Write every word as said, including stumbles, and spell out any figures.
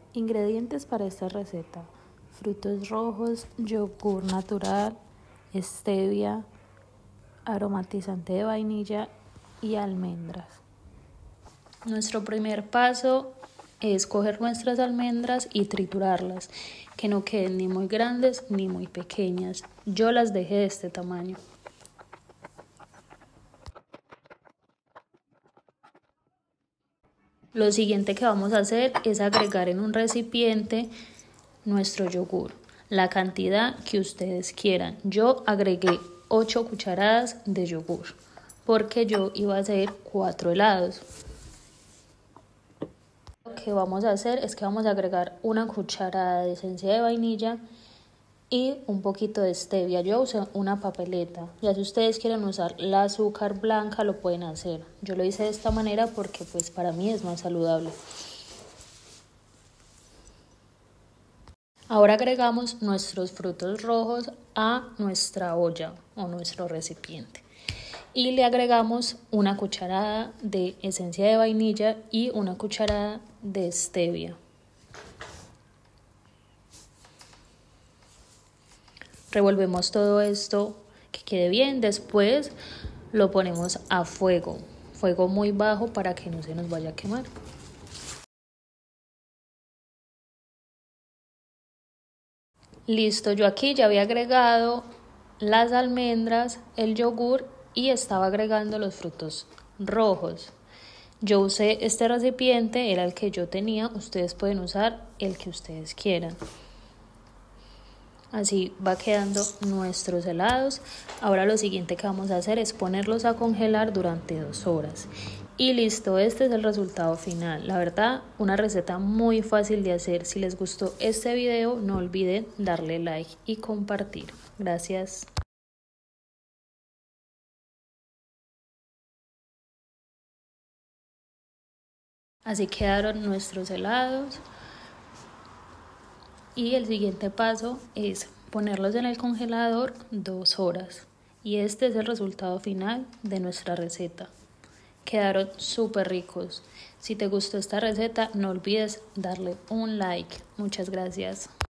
Ingredientes para esta receta: frutos rojos, yogur natural, stevia, aromatizante de vainilla y almendras. Nuestro primer paso es coger nuestras almendras y triturarlas, que no queden ni muy grandes ni muy pequeñas. Yo las dejé de este tamaño. Lo siguiente que vamos a hacer es agregar en un recipiente nuestro yogur, la cantidad que ustedes quieran. Yo agregué ocho cucharadas de yogur porque yo iba a hacer cuatro helados. Lo que vamos a hacer es que vamos a agregar una cucharada de esencia de vainilla y un poquito de stevia. Yo usé una papeleta, ya si ustedes quieren usar la azúcar blanca lo pueden hacer. Yo lo hice de esta manera porque pues para mí es más saludable. Ahora agregamos nuestros frutos rojos a nuestra olla o nuestro recipiente y le agregamos una cucharada de esencia de vainilla y una cucharada de stevia. Revolvemos todo esto que quede bien, después lo ponemos a fuego, fuego muy bajo para que no se nos vaya a quemar. Listo, yo aquí ya había agregado las almendras, el yogur y estaba agregando los frutos rojos. Yo usé este recipiente, era el que yo tenía, ustedes pueden usar el que ustedes quieran. Así va quedando nuestros helados. Ahora lo siguiente que vamos a hacer es ponerlos a congelar durante dos horas. Y listo, este es el resultado final. La verdad, una receta muy fácil de hacer. Si les gustó este video, no olviden darle like y compartir. Gracias. Así quedaron nuestros helados. Y el siguiente paso es ponerlos en el congelador dos horas. Y este es el resultado final de nuestra receta. Quedaron súper ricos. Si te gustó esta receta, no olvides darle un like. Muchas gracias.